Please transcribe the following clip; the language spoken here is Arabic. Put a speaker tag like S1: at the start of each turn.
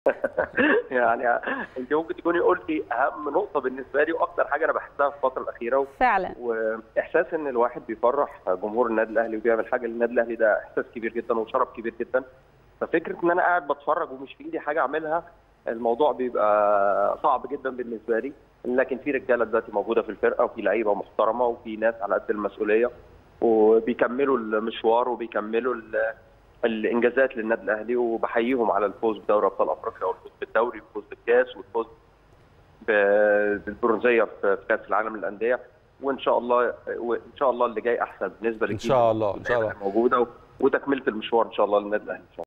S1: يعني انت ممكن تكوني قلتي اهم نقطه بالنسبه لي واكتر حاجه انا بحسها في الفتره الاخيره،
S2: فعلا.
S1: واحساس ان الواحد بيفرح جمهور النادي الاهلي وبيعمل حاجه للنادي الاهلي، ده احساس كبير جدا وشرف كبير جدا. ففكره ان انا قاعد بتفرج ومش في ايدي حاجه اعملها، الموضوع بيبقى صعب جدا بالنسبه لي. لكن في رجاله دلوقتي موجوده في الفرقه، وفي لعيبه محترمه، وفي ناس على قد المسؤوليه وبيكملوا المشوار وبيكملوا الانجازات للنادي الاهلي، وبحييهم على الفوز بدوري ابطال افريقيا والفوز بالدوري والفوز بالكاس والفوز بالبرونزيه في كاس العالم للانديه. وان شاء الله اللي جاي احسن بالنسبه
S3: ان
S1: للجيل
S3: شاء الله ان شاء
S1: واللعيبه
S3: الله.
S1: اللي موجوده، وتكمله المشوار ان شاء الله للنادي الاهلي ان شاء الله.